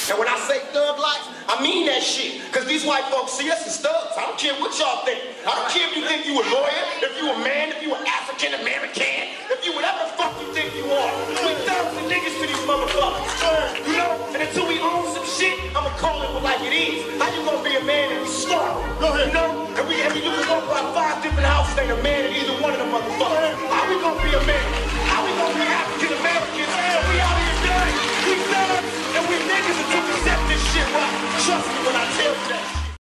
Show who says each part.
Speaker 1: And when I say thug life, I mean that shit. Because these white folks see us as thugs. I don't care what y'all think. I don't care if you think you a lawyer, if you a man, if you an African American, if you whatever the fuck you think you are. We thugs and niggas to these motherfuckers. You know? And until we own some shit, I'ma call it like it is. How you gonna be a man if you starve? You know? And you can walk by 5 different houses, ain't a man in either one of them motherfuckers. How we gonna